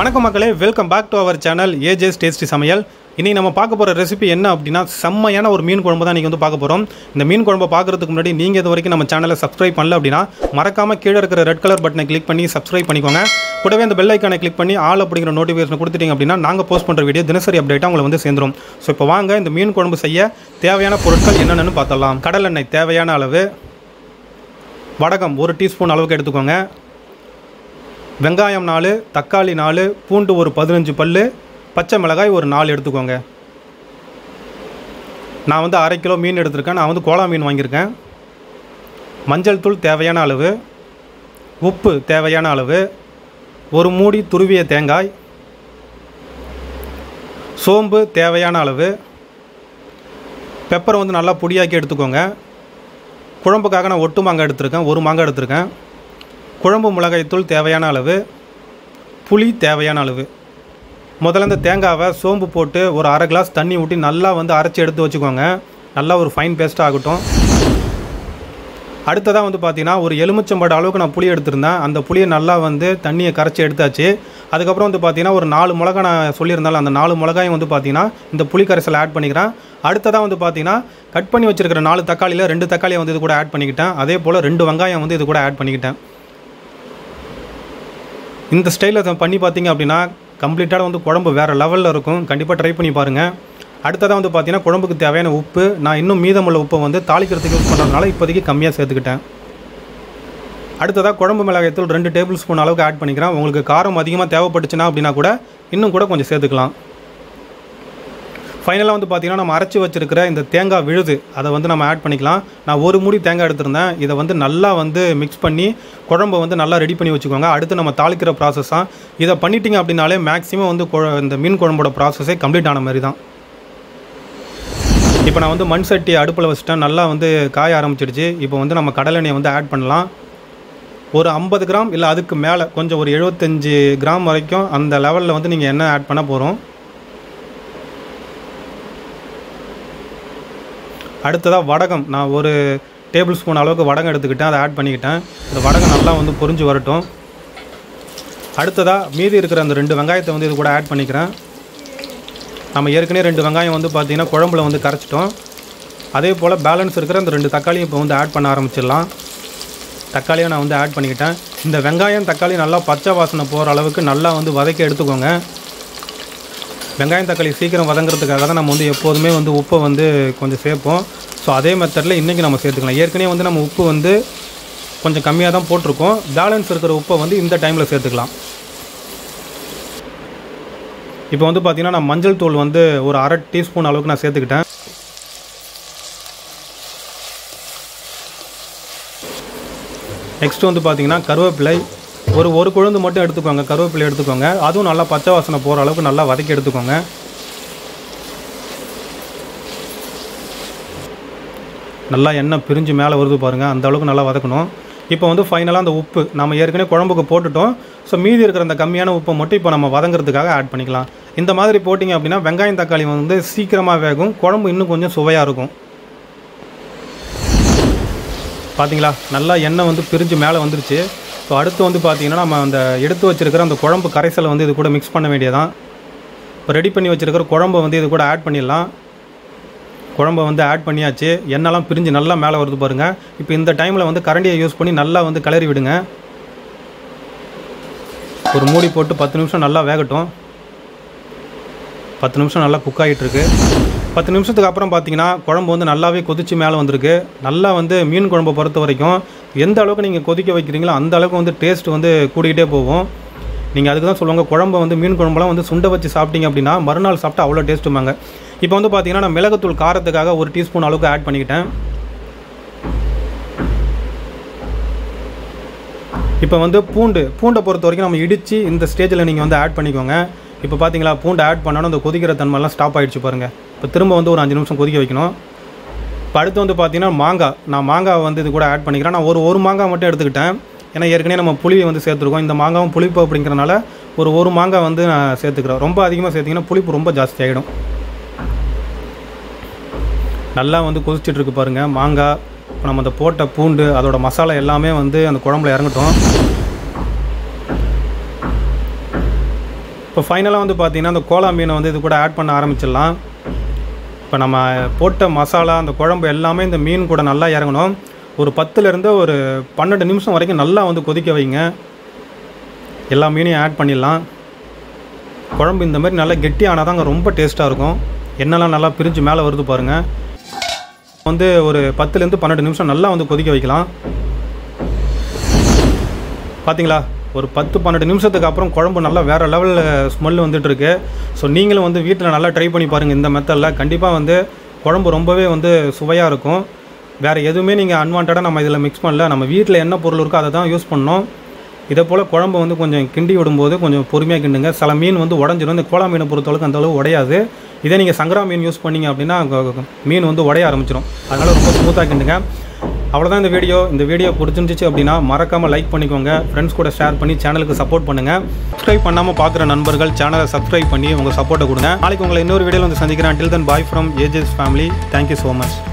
வணக்கம் மக்களே, welcome back to our channel AJs Family. இன்னைக்கு நம்ம பார்க்க போற ரெசிபி என்ன அப்படினா செம்மையான ஒரு மீன் குழம்பு தான் இன்னைக்கு பார்க்க போறோம். இந்த மீன் குழம்பை பார்க்கிறதுக்கு முன்னாடி நீங்க இது வரைக்கும் நம்ம சேனலை சப்ஸ்கிரைப் பண்ணல அப்படினா மறக்காம கீழ இருக்கிற ரெட் கலர் பட்டனை கிளிக் பண்ணி சப்ஸ்கிரைப் பண்ணிக்கோங்க. கூடவே அந்த பெல் ஐகானை கிளிக் பண்ணி ஆல் அப்படிங்கிற நோட்டிஃபிகேஷன் கொடுத்துட்டீங்க அப்படினா நாங்க போஸ்ட் பண்ற வீடியோ தினசரி அப்டேட்டா உங்களுக்கு சேர்ந்துரும். சோ இப்போ வாங்க இந்த மீன் குழம்பு செய்ய தேவையான பொருட்கள் என்னென்னன்னு பார்த்தலாம். கடல் எண்ணெய் தேவையான அளவு, வடகம் 1 டீஸ்பூன் அளவுக்கு எடுத்துக்கோங்க. வெங்காயம் 4, தக்காளி 4, பூண்டு ஒரு 15 பல்லு, பச்சை மிளகாய் ஒரு 4 எடுத்துக்கோங்க. நான் 1/2 கிலோ மீன் எடுத்திருக்கேன். நான் கோலா மீன் வாங்கியிருக்கேன். மஞ்சள் தூள் தேவையான அளவு, உப்பு தேவையான அளவு, ஒரு மூடி துருவிய தேங்காய், சோம்பு தேவையான அளவு, பெப்பரை நல்லா பொடியாக்கி எடுத்துக்கோங்க. குழம்புக்காக நான் ஒட்டு மாங்காய் எடுத்திருக்கேன், ஒரு மாங்காய் எடுத்திருக்கேன். குழம்பு மிளகாய் தூள் தேவையான அளவு, புளி தேவையான அளவு. முதல்ல இந்த தேங்காவை சோம்பு போட்டு ஒரு 1/2 கிளாஸ் தண்ணி ஊற்றி நல்லா அரைச்சி எடுத்து வச்சுக்கோங்க. நல்லா ஒரு ஃபைன் பேஸ்ட்டாக ஆகட்டும். அடுத்ததாக பார்த்தீங்கன்னா ஒரு எலுமிச்சம்பழ அளவுக்கு நான் புளி எடுத்திருந்தேன். அந்த புளியை நல்லா தண்ணியை கரைச்சி எடுத்தாச்சு. அதுக்கப்புறம் பார்த்தீங்கன்னா ஒரு 4 மிளகாய் நான் சொல்லியிருந்தாலும் அந்த 4 மிளகாயும் பார்த்தீங்கன்னா இந்த புளி கரைசலை ஆட் பண்ணிக்கிறேன். அடுத்ததாக பார்த்தீங்கன்னா கட் பண்ணி வச்சுருக்கிற 4 தக்காளியில் 2 தக்காளியை இது கூட ஆட் பண்ணிக்கிட்டேன். அதே போல் 2 வெங்காயம் இது கூட ஆட் பண்ணிக்கிட்டேன். இந்த ஸ்டைலில் பண்ணி பார்த்தீங்க அப்படின்னா கம்ப்ளீட்டாக குழம்பு வேறு லெவலில் இருக்கும். கண்டிப்பாக ட்ரை பண்ணி பாருங்கள். அடுத்ததாக பார்த்தீங்கன்னா குழம்புக்கு தேவையான உப்பு நான் இன்னும் மீதமுள்ள உப்பை தாளிக்கிறதுக்கு யூஸ் பண்ணுறதுனால இப்போதைக்கு கம்மியாக சேர்த்துக்கிட்டேன். அடுத்ததாக குழம்பு மிளகாய் தூள் 2 டேபிள் ஸ்பூன் அளவுக்கு ஆட் பண்ணிக்கிறேன். உங்களுக்கு காரம் அதிகமாக தேவைப்பட்டுச்சுன்னா அப்படின்னா கூட இன்னும் கூட கொஞ்சம் சேர்த்துக்கலாம். ஃபைனலாக பார்த்தீங்கன்னா நம்ம அரைச்சி வச்சுருக்கிற இந்த தேங்காய் விழுது அதை நம்ம ஆட் பண்ணிக்கலாம். நான் ஒரு மூடி தேங்காய் எடுத்திருந்தேன். இதை நல்லா மிக்ஸ் பண்ணி குழம்பை நல்லா ரெடி பண்ணி வச்சுக்கோங்க. அடுத்து நம்ம தாளிக்கிற ப்ராசஸ் தான். இதை பண்ணிட்டீங்க அப்படின்னாலே மேக்ஸிமம் இந்த மீன் குழம்போட ப்ராசஸே கம்ப்ளீட் ஆன மாதிரி தான். இப்போ நான் மண் சட்டி அடுப்பில் வச்சுட்டேன். நல்லா காய ஆரம்பிச்சிடுச்சு. இப்போ நம்ம கடலெண்ணெயை ஆட் பண்ணலாம். ஒரு 50 கிராம் இல்லை அதுக்கு மேலே கொஞ்சம் ஒரு 75 கிராம் வரைக்கும் அந்த லெவலில் நீங்கள் எண்ணெய் ஆட் பண்ண போகிறோம். அடுத்ததாக வடகம் நான் ஒரு டேபிள் ஸ்பூன் அளவுக்கு வடகம் எடுத்துக்கிட்டேன். அதை ஆட் பண்ணிக்கிட்டேன். இந்த வடகம் நல்லா பொரிஞ்சு வரட்டும். அடுத்ததாக மீதி இருக்கிற அந்த 2 வெங்காயத்தை இது கூட ஆட் பண்ணிக்கிறேன். நம்ம ஏற்கனவே 2 வெங்காயம் பார்த்திங்கன்னா குழம்புல கரைச்சிட்டோம். அதே போல் பேலன்ஸ் இருக்கிற அந்த 2 தக்காளியும் இப்போ ஆட் பண்ண ஆரம்பிச்சிடலாம். தக்காளியை நான் ஆட் பண்ணிக்கிட்டேன். இந்த வெங்காயம் தக்காளி நல்லா பச்சை வாசனை போகிற அளவுக்கு நல்லா வதக்கி எடுத்துக்கோங்க. வெங்காயம் தக்காளி சீக்கிரம் வதங்கிறதுக்காக தான் நம்ம எப்போதுமே உப்பை கொஞ்சம் சேர்ப்போம். ஸோ அதே மெத்தடில் இன்றைக்கி நம்ம சேர்த்துக்கலாம். ஏற்கனவே நம்ம உப்பு கொஞ்சம் கம்மியாக தான் போட்டிருக்கோம். பேலன்ஸ் இருக்கிற உப்பை இந்த டைமில் சேர்த்துக்கலாம். இப்போ பார்த்திங்கன்னா நான் மஞ்சள் தூள் ஒரு 1/2 டீஸ்பூன் அளவுக்கு நான் சேர்த்துக்கிட்டேன். நெக்ஸ்ட் பார்த்திங்கன்னா கருவேப்பிலை ஒரு கொழுந்து மட்டும் எடுத்துக்கோங்க. கருவேப்பிலை எடுத்துக்கோங்க. அதுவும் நல்லா பச்சை வாசனை போகிற அளவுக்கு நல்லா வதக்கி எடுத்துக்கோங்க. நல்லா எண்ணெய் பிரிஞ்சு மேலே வருது பாருங்கள். அந்த அளவுக்கு நல்லா வதக்கணும். இப்போ ஃபைனலாக அந்த உப்பு நம்ம ஏற்கனவே குழம்புக்கு போட்டுட்டோம். ஸோ மீதி இருக்கிற அந்த கம்மியான உப்பை மட்டும் இப்போ நம்ம வதங்கிறதுக்காக ஆட் பண்ணிக்கலாம். இந்த மாதிரி போட்டிங்க அப்படின்னா வெங்காயம் தக்காளி சீக்கிரமாக வேகும். குழம்பு இன்னும் கொஞ்சம் சுவையாக இருக்கும். பார்த்தீங்களா, நல்லா எண்ணெய் பிரிஞ்சு மேலே வந்துருச்சு. ஸோ அடுத்து பார்த்தீங்கன்னா நம்ம அந்த எடுத்து வச்சுருக்கிற அந்த குழம்பு கரைசலை இது கூட மிக்ஸ் பண்ண வேண்டியதான். இப்போ ரெடி பண்ணி வச்சுருக்கிற குழம்பை இது கூட ஆட் பண்ணிடலாம். குழம்பை ஆட் பண்ணியாச்சு. எண்ணெய்லாம் பிரிஞ்சு நல்லா மேலே வருது பாருங்கள். இப்போ இந்த டைமில் கரண்டியை யூஸ் பண்ணி நல்லா கிளறி விடுங்க. ஒரு மூடி போட்டு 10 நிமிஷம் நல்லா வேகட்டும். 10 நிமிஷம் நல்லா குக் ஆகிட்டுருக்கு. 10 நிமிஷத்துக்கு அப்புறம் பார்த்தீங்கன்னா குழம்பு நல்லாவே கொதிச்சு மேலே வந்திருக்கு. நல்லா மீன் குழம்பை பொறுத்த வரைக்கும் எந்த அளவுக்கு நீங்கள் கொதிக்க வைக்கிறீங்களோ அந்த அளவுக்கு டேஸ்ட் கூடிக்கிட்டே போகும். நீங்கள் அதுக்கு தான் சொல்லுவாங்க குழம்பை மீன் குழம்பெல்லாம் சுண்டை வச்சு சாப்பிட்டீங்க அப்படின்னா மறுநாள் சாப்பிட்டா அவ்வளோ டேஸ்ட்டுமாங்க. இப்போ பார்த்தீங்கன்னா நான் மிளகுத்தூள் காரத்துக்காக 1 டீஸ்பூன் அளவுக்கு ஆட் பண்ணிக்கிட்டேன். இப்போ பூண்டை பொறுத்த வரைக்கும் நம்ம இடித்து இந்த ஸ்டேஜில் நீங்கள் ஆட் பண்ணிக்கோங்க. இப்போ பார்த்தீங்களா பூண்டை ஆட் பண்ணாலும் அந்த கொதிக்கிற தன்மைலாம் ஸ்டாப் ஆகிடுச்சு பாருங்கள். இப்போ திரும்ப ஒரு 5 நிமிஷம் கொதிக்க வைக்கணும். இப்போ அடுத்து பார்த்தீங்கன்னா மாங்காய் நான் மாங்காய் இது கூட ஆட் பண்ணிக்கிறேன். நான் ஒரு மாங்காய் மட்டும் எடுத்துக்கிட்டேன். ஏன்னா ஏற்கனவே நம்ம புளியை சேர்த்துருக்கோம். இந்த மாங்காவும் புளிப்பு அப்படிங்கிறனால ஒரு மாங்காய் நான் சேர்த்துக்கிறேன். ரொம்ப அதிகமாக சேர்த்திங்கன்னா புளிப்பு ரொம்ப ஜாஸ்தி ஆகிடும். நல்லா கொதிச்சிட்ருக்கு பாருங்கள் மாங்காய். இப்போ நம்ம அந்த போட்ட பூண்டு அதோட மசாலா எல்லாமே அந்த குழம்புல இறங்கட்டும். இப்போ ஃபைனலாக வந்து பார்த்திங்கன்னா அந்த கோலா மீனை வந்து இது கூட ஆட் பண்ண ஆரம்பிச்சிடலாம். இப்போ நம்ம போட்ட மசாலா அந்த குழம்பு எல்லாமே இந்த மீன் கூட நல்லா இறங்கணும். ஒரு 10லேருந்து ஒரு 12 நிமிஷம் வரைக்கும் நல்லா வந்து கொதிக்க வைங்க. எல்லா மீனையும் ஆட் பண்ணிடலாம். குழம்பு இந்த மாதிரி நல்லா கெட்டியானால் தாங்க ரொம்ப டேஸ்ட்டாக இருக்கும். எண்ணெய்லாம் நல்லா பிரிஞ்சு மேலே வருது பாருங்கள். வந்து ஒரு 10லேருந்து 12 நிமிஷம் நல்லா வந்து கொதிக்க வைக்கலாம். பார்த்தீங்களா, ஒரு 10-12 நிமிஷத்துக்கு அப்புறம் குழம்பு நல்லா வேறு லெவலில் ஸ்மெல் வந்துட்டுருக்கு. ஸோ நீங்களும் வந்து வீட்டில் நல்லா ட்ரை பண்ணி பாருங்கள். இந்த மெத்தடில் கண்டிப்பாக வந்து குழம்பு ரொம்பவே வந்து சுவையாக இருக்கும். வேறு எதுவுமே நீங்கள் அன்வான்டாக நம்ம இதில் மிக்ஸ் பண்ணல. நம்ம வீட்டில் என்ன பொருள் இருக்கோ அதை தான் யூஸ் பண்ணோம். இதே போல் குழம்பு வந்து கொஞ்சம் கிண்டி விடும்போது கொஞ்சம் பொறுமையாக கிண்டுங்க. சில மீன் வந்து உடஞ்சிடும். இந்த கோலா மீனை பொறுத்தளவுக்கு அந்தளவு உடையாது. இதே நீங்கள் சங்கரா மீன் யூஸ் பண்ணிங்க அப்படின்னா மீன் வந்து உடைய ஆரம்பிச்சிடும். அதனால் ரொம்ப ஸ்மூத்தாக கிண்டுங்க. அவ்வளோதான் இந்த வீடியோ. இந்த வீடியோ பிடிச்சிருந்துச்சு அப்படின்னா மறக்காமல் லைக் பண்ணிக்கோங்க. ஃப்ரெண்ட்ஸ் கூட ஷேர் பண்ணி சேனலுக்கு சப்போர்ட் பண்ணுங்கள். சப்ஸ்கிரைப் பண்ணாமல் பார்க்குற நண்பர்கள் சேனலை சப்ஸ்கிரைப் பண்ணி உங்கள் சப்போர்ட்டை கொடுங்க. நாளைக்கு உங்களை இன்னொரு வீடியோவில் வந்து சந்திக்கிறேன். Till then, bye from AJs Family. Thank you so much.